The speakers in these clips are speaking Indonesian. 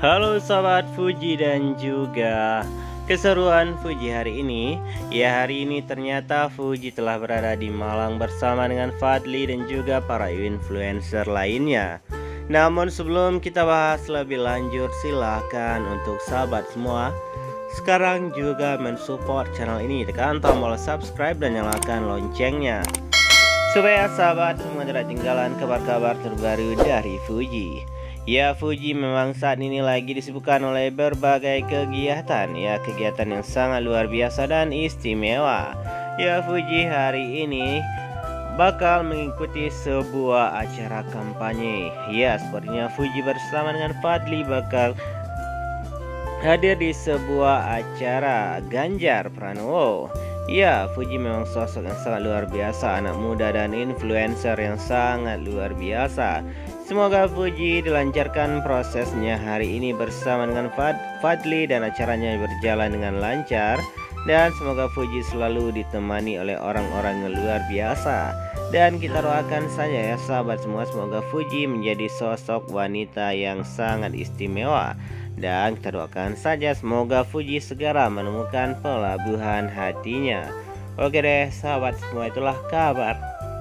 Halo sahabat Fuji dan juga keseruan Fuji hari ini. Ya, hari ini ternyata Fuji telah berada di Malang bersama dengan Fadli dan juga para influencer lainnya. Namun sebelum kita bahas lebih lanjut, silahkan untuk sahabat semua sekarang juga mensupport channel ini, tekan tombol subscribe dan nyalakan loncengnya supaya sahabat semua tidak ketinggalan kabar-kabar terbaru dari Fuji. Ya, Fuji memang saat ini lagi disibukkan oleh berbagai kegiatan. Ya, kegiatan yang sangat luar biasa dan istimewa. Ya, Fuji hari ini bakal mengikuti sebuah acara kampanye. Ya, sepertinya Fuji bersama dengan Fadli bakal hadir di sebuah acara Ganjar Pranowo. Ya, Fuji memang sosok yang sangat luar biasa, anak muda dan influencer yang sangat luar biasa. Semoga Fuji dilancarkan prosesnya hari ini bersama dengan Fadli dan acaranya berjalan dengan lancar. Dan semoga Fuji selalu ditemani oleh orang-orang yang luar biasa. Dan kita doakan saja ya sahabat semua, semoga Fuji menjadi sosok wanita yang sangat istimewa. Dan kita doakan saja semoga Fuji segera menemukan pelabuhan hatinya. Oke deh sahabat semua, itulah kabar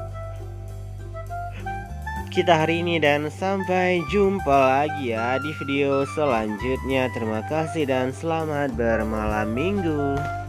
kita hari ini dan sampai jumpa lagi ya di video selanjutnya. Terima kasih dan selamat bermalam minggu.